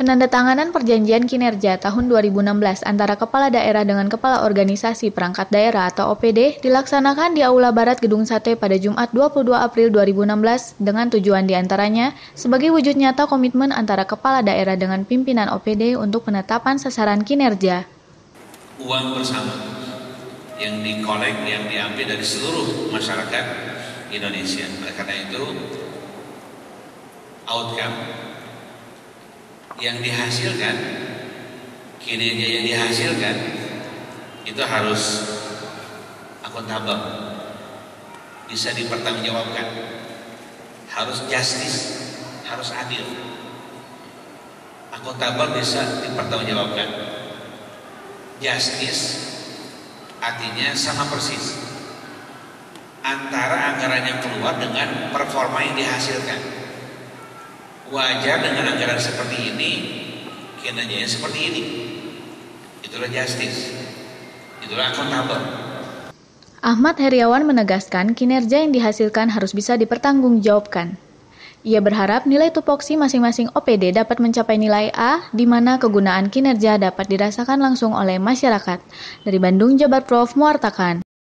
Penandatanganan Perjanjian Kinerja tahun 2016 antara Kepala Daerah dengan Kepala Organisasi Perangkat Daerah atau OPD dilaksanakan di Aula Barat Gedung Sate pada Jumat 22 April 2016 dengan tujuan diantaranya sebagai wujud nyata komitmen antara Kepala Daerah dengan pimpinan OPD untuk penetapan sasaran kinerja. Uang bersama yang dikolek, yang diambil dari seluruh masyarakat Indonesia. Karena itu outcome yang dihasilkan, kinerja yang dihasilkan itu harus akuntabel, bisa dipertanggungjawabkan, harus justice, harus adil, akuntabel bisa dipertanggungjawabkan. Justice artinya sama persis antara anggaran yang keluar dengan performa yang dihasilkan. Wajar dengan anggaran seperti ini, kinerjanya seperti ini. Itulah justice, itulah akuntabel. Ahmad Heriawan menegaskan kinerja yang dihasilkan harus bisa dipertanggungjawabkan. Ia berharap nilai tupoksi masing-masing OPD dapat mencapai nilai A, di mana kegunaan kinerja dapat dirasakan langsung oleh masyarakat. Dari Bandung, Jabar Prof. mewartakan.